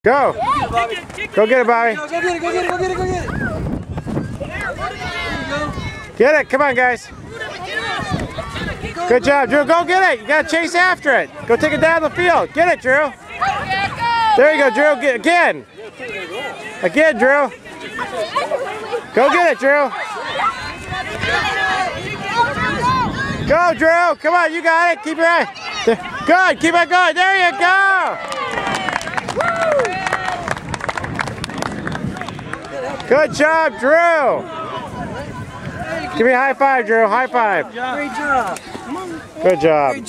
Go! Go get it, Bobby. Go get it, go get it, go get it, go get it. Get it, come on, guys. Good job, Drew. Go get it. You gotta chase after it. Go take it down the field. Get it, Drew. There you go, Drew. Get, again. Again, Drew. Go get it, Drew. Go, Drew. Come on, you got it. Keep your eye. Good. Keep it going. There you go. Good job, Drew. Give me a high five, Drew. High five. Great job. Good job.